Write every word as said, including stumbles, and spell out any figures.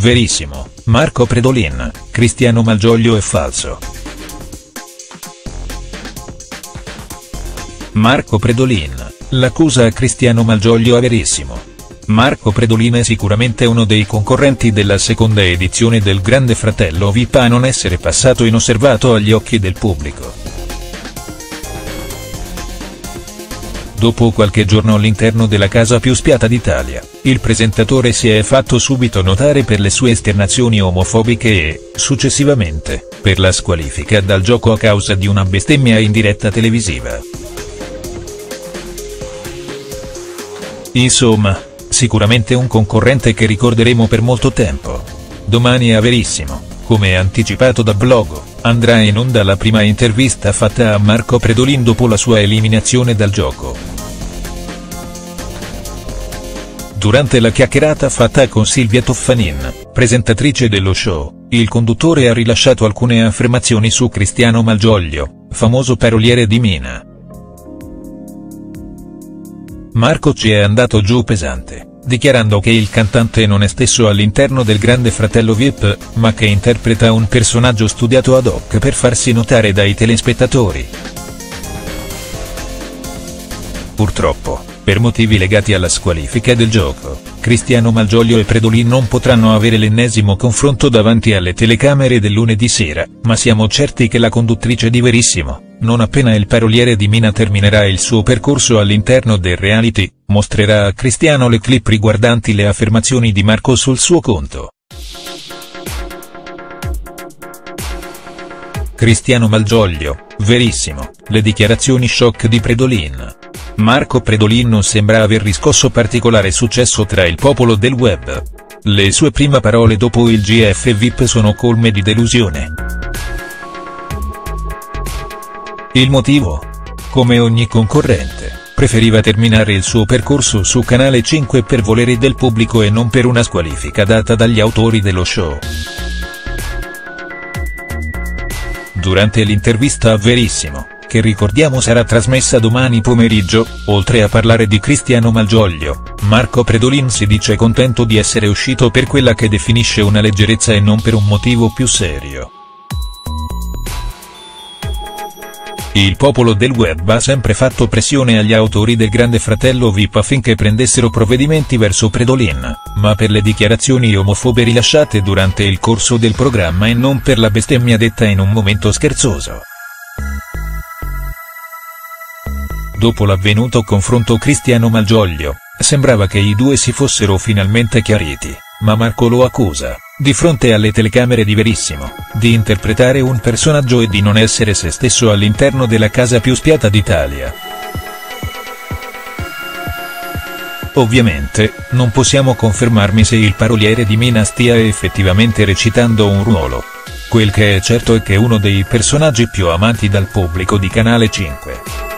verissimo, Marco Predolin, Cristiano Malgioglio è falso. Marco Predolin, l'accusa a Cristiano Malgioglio è verissimo. Marco Predolin è sicuramente uno dei concorrenti della seconda edizione del Grande Fratello V I P a non essere passato inosservato agli occhi del pubblico. Dopo qualche giorno all'interno della casa più spiata d'Italia, il presentatore si è fatto subito notare per le sue esternazioni omofobiche e, successivamente, per la squalifica dal gioco a causa di una bestemmia in diretta televisiva. Insomma, sicuramente un concorrente che ricorderemo per molto tempo. Domani a Verissimo, come anticipato da Blogo, andrà in onda la prima intervista fatta a Marco Predolin dopo la sua eliminazione dal gioco. Durante la chiacchierata fatta con Silvia Toffanin, presentatrice dello show, il conduttore ha rilasciato alcune affermazioni su Cristiano Malgioglio, famoso paroliere di Mina. Marco ci è andato giù pesante, dichiarando che il cantante non è stesso all'interno del Grande Fratello V I P, ma che interpreta un personaggio studiato ad hoc per farsi notare dai telespettatori. Purtroppo, per motivi legati alla squalifica del gioco, Cristiano Malgioglio e Predolin non potranno avere l'ennesimo confronto davanti alle telecamere del lunedì sera, ma siamo certi che la conduttrice di Verissimo, non appena il paroliere di Mina terminerà il suo percorso all'interno del reality, mostrerà a Cristiano le clip riguardanti le affermazioni di Marco sul suo conto. Cristiano Malgioglio, Verissimo, le dichiarazioni shock di Predolin. Marco Predolin non sembra aver riscosso particolare successo tra il popolo del web. Le sue prime parole dopo il G F V I P sono colme di delusione. Il motivo? Come ogni concorrente, preferiva terminare il suo percorso su Canale cinque per volere del pubblico e non per una squalifica data dagli autori dello show. Durante l'intervista a Verissimo, che ricordiamo sarà trasmessa domani pomeriggio, oltre a parlare di Cristiano Malgioglio, Marco Predolin si dice contento di essere uscito per quella che definisce una leggerezza e non per un motivo più serio. Il popolo del web ha sempre fatto pressione agli autori del Grande Fratello V I P affinché prendessero provvedimenti verso Predolin, ma per le dichiarazioni omofobe rilasciate durante il corso del programma e non per la bestemmia detta in un momento scherzoso. Dopo l'avvenuto confronto Cristiano Malgioglio, sembrava che i due si fossero finalmente chiariti, ma Marco lo accusa, di fronte alle telecamere di Verissimo, di interpretare un personaggio e di non essere se stesso all'interno della casa più spiata d'Italia. Ovviamente, non possiamo confermarmi se il paroliere di Mina stia effettivamente recitando un ruolo. Quel che è certo è che è uno dei personaggi più amati dal pubblico di Canale cinque.